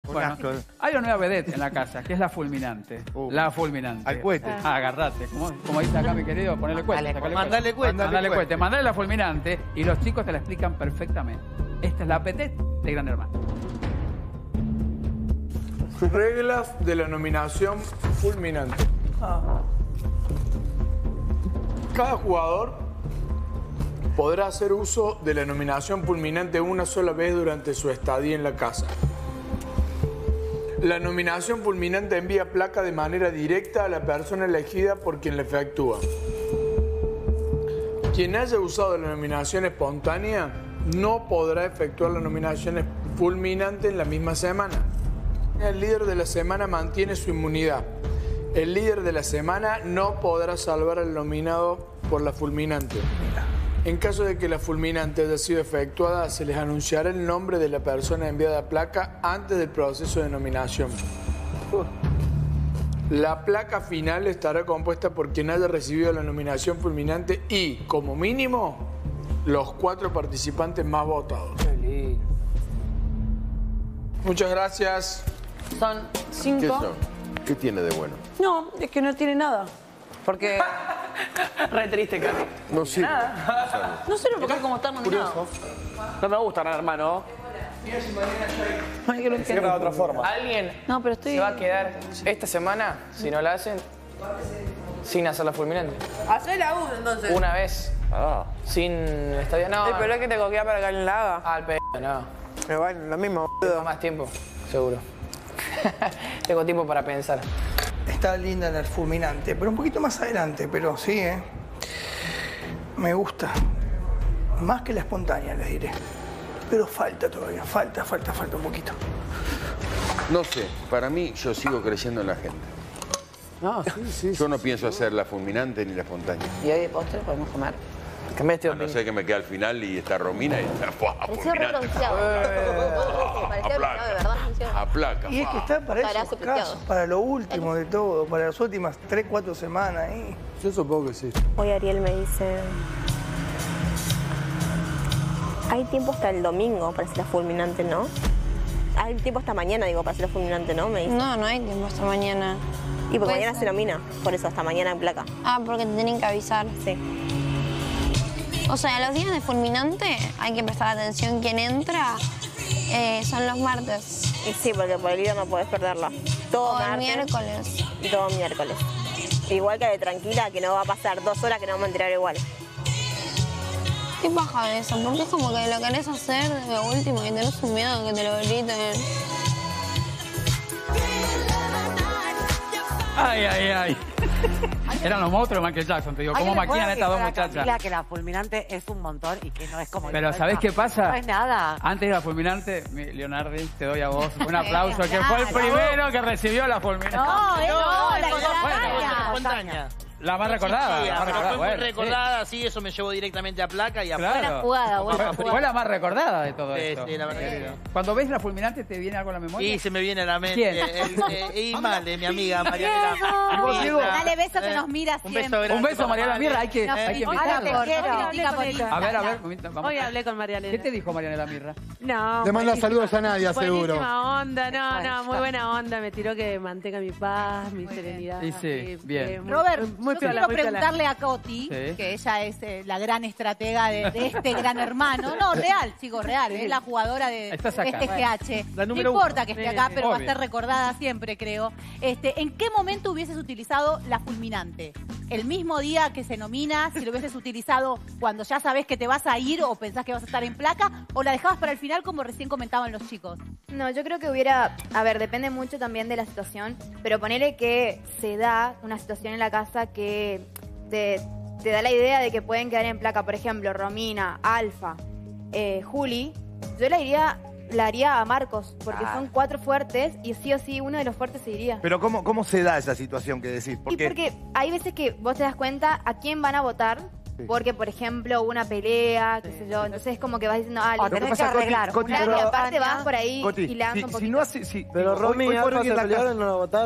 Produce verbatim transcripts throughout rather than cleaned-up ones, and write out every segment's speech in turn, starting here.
Bueno, hay una nueva vedette en la casa, que es la fulminante. Uh, la fulminante. Al cohete. Ah, agarrate. Como, como dice acá mi querido, ponele cohete. Mandale cohete. Mandale cohete. Mandale la fulminante y los chicos te la explican perfectamente. Esta es la vedette de Gran Hermano. Reglas de la nominación fulminante. Cada jugador podrá hacer uso de la nominación fulminante una sola vez durante su estadía en la casa. La nominación fulminante envía placa de manera directa a la persona elegida por quien la efectúa. Quien haya usado la nominación espontánea no podrá efectuar la nominación fulminante en la misma semana. El líder de la semana mantiene su inmunidad. El líder de la semana no podrá salvar al nominado por la fulminante. En caso de que la fulminante haya sido efectuada, se les anunciará el nombre de la persona enviada a placa antes del proceso de nominación. La placa final estará compuesta por quien haya recibido la nominación fulminante y, como mínimo, los cuatro participantes más votados. Qué lindo. Muchas gracias. Son cinco. ¿Qué son? ¿Qué tiene de bueno? No, es que no tiene nada. Porque... Re triste, Cami. No sirve. Nada. No sirve porque es como estar nominado. No me gusta, hermano. Ay, que no Se de otra forma. ¿Alguien No, pero estoy... se va a quedar esta semana, si no la hacen, sin hacer la fulminante? Hacé la U entonces. Una vez. Ah. Sin estadio, no. El pero es que te coquea para que alguien la haga. Ah, el pedo, no. Pero bueno, lo mismo, Tengo boludo. más tiempo, seguro. Tengo tiempo para pensar. Está linda la fulminante, pero un poquito más adelante, pero sí, ¿eh? Me gusta. Más que la espontánea, les diré. Pero falta todavía, falta, falta, falta un poquito. No sé, para mí yo sigo creyendo en la gente. No, sí, sí. Yo no pienso hacer la fulminante ni la espontánea. ¿Y hoy de postre podemos comer? Cambiaste de A no opinión. ser que me quede al final y está Romina y está ¡fua! Pareció re fulminante. bronceado. Parecía A bronceado, de verdad. placa. Pareció- A placa. Y es que ¡fua! está para Estará esos sepultado. casos, para lo último de todo, para las últimas tres, cuatro semanas. ¿eh? Yo supongo que sí. Hoy Ariel me dice... Hay tiempo hasta el domingo para hacer la fulminante, ¿no? Hay tiempo hasta mañana, digo, para hacer la fulminante, ¿no? Me dice. No, no hay tiempo hasta mañana. Y porque puede mañana ser. se nomina, por eso, hasta mañana en placa. Ah, porque te tienen que avisar. Sí. O sea, los días de fulminante hay que prestar atención. Quién entra eh, son los martes. Y sí, porque por el líder no podés perderla. Todo O el martes miércoles. y todo miércoles. Igual que de tranquila, que no va a pasar dos horas que no vamos a enterar igual. ¿Qué paja de eso? Porque es como que lo querés hacer de lo último y tenés un miedo que te lo griten. Ay, ay, ay. Eran los monstruos de Michael Jackson, te digo. ¿Cómo maquinan estas dos muchachas? Que la fulminante es un montón y que no es como... Pero ¿sabés qué pasa? No es nada. Antes de la fulminante, mi- Leonardi, te doy a vos un aplauso, que Claro. fue el primero que recibió la fulminante. No, no, no, la no, espontánea. espontánea. La más recordada. Sí, la más pero recordada. fue muy Bueno, recordada, sí, eso me llevó directamente a placa y a Claro. placa. jugada, buena Fue- jugada. Fue la más recordada de todo Sí, esto. sí, la verdad que sí. Cuando ves la fulminante, ¿te viene algo a la memoria? Y se me viene a la mente ¿Quién? el, eh, Ismael, de mi amiga Marianela. ¿Y vos, Diego? Dale beso que Eh, nos mira Un siempre. beso grande. Un beso, Mariana Mirra, hay que, No, hay que hola, invitarla. te quiero. A ver, a ver, vamos. Hoy hablé con Marianela. ¿Qué te dijo Marianela Mirra? No. Le manda buenísima- saludos a Nadia, seguro. Buenísima onda, no, no, muy buena onda. Me tiró que mantenga mi paz, mi serenidad. Y sí, bien. eh, muy- Robert, muy, muy yo piola, quiero muy piola. preguntarle a Coti, Sí. que ella es eh, la gran estratega de, de este gran hermano. No, real, chicos, real. Es la jugadora de Estás acá. este G H. La No número importa uno. que esté Sí, acá, sí, pero va a obvio. ser recordada siempre, creo. Este, ¿En qué momento hubieses utilizado la fulminante? ¿El mismo día que se nomina? ¿Si lo hubieses utilizado cuando ya sabes que te vas a ir o pensás que vas a estar en placa? ¿O la dejabas para el final como recién comentaban los chicos? No, yo creo que hubiera, a ver, depende mucho también de la situación, pero ponele que se da una situación en la casa que te, te da la idea de que pueden quedar en placa, por ejemplo, Romina, Alfa, eh, Juli, yo la iría, la haría a Marcos, porque son cuatro fuertes y sí o sí uno de los fuertes se iría. Pero ¿cómo, cómo se da esa situación que decís? Y porque hay veces que vos te das cuenta a quién van a votar, porque, por ejemplo, hubo una pelea, qué sé yo, entonces es como que vas diciendo, ah, Lo que tenés que pasa, Coti, arreglar. Coti, Claro, pero- y aparte vas por ahí Coti, hilando si, un si poquito. no hace... Si, Pero hoy- Romy hoy y fueron Alfa en se la pelearon casa- y no la votaron.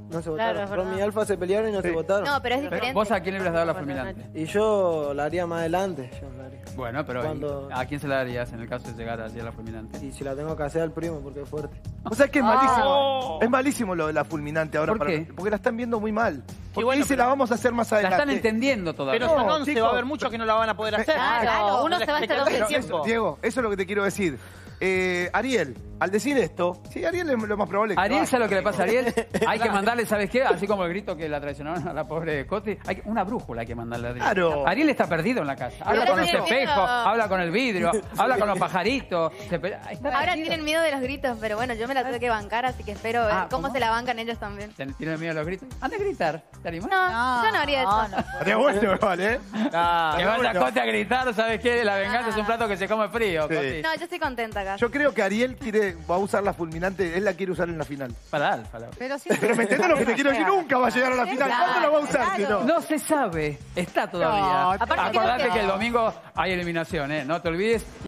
No se Claro, votaron. es verdad. Romy y Alfa se pelearon y no Sí. se votaron. No, pero es Pero, diferente. ¿vos a quién le hubieras dado la fulminante? Y yo la haría más adelante. Yo la haría. Bueno, pero Cuando- ¿a quién se la darías en el caso de llegar así a la fulminante? Y si la tengo que hacer al primo porque es fuerte. O sea que es malísimo. Oh. Es malísimo lo de la fulminante ahora. ¿Por para- qué? Porque la están viendo muy mal. Porque bueno, dice pero- la vamos a hacer más La adelante. están entendiendo todavía. Pero son No, once, chicos, va a haber muchos que no la van a poder hacer. Claro, uno se va a estar Explicación dos de Pero eso, tiempo. Diego, eso es lo que te quiero decir. Eh, Ariel, al decir esto, sí, Ariel es lo más probable que Ariel, lo ¿sabe lo haga. que le pasa a Ariel? Hay que mandarle, ¿sabes qué? Así como el grito que la traicionaron a la pobre Coti, hay que- una brújula hay que mandarle a Ariel. Claro. Ariel está perdido en la casa. Habla Pero con el tiene espejo, miedo. habla con el vidrio, habla con los pajaritos. se pe- está Ahora perdido. tienen miedo de los gritos, pero bueno, yo me la tuve que bancar, así que espero ver Ah, cómo, ¿cómo? se la bancan ellos también. ¿Tienen tienen miedo de los gritos? Anda a gritar. ¿Te animás? No, yo no haría eso. Estaría bueno igual, ¿eh? Ah, Que vaya bueno. Coti a gritar, ¿sabes qué? La venganza es un plato que se come frío, Sí. Coti. No, yo estoy contenta acá. Yo creo que Ariel quiere, va a usar la fulminante, él la quiere usar en la final. Para Alfa. la- Pero sí. Pero me entiendes lo que te quiero decir, nunca va a llegar a la final. ¿Cuándo la va a usar si no? No se sabe, está todavía. No, Aparte creo Acordate que- que el domingo hay eliminación, ¿eh? No te olvides.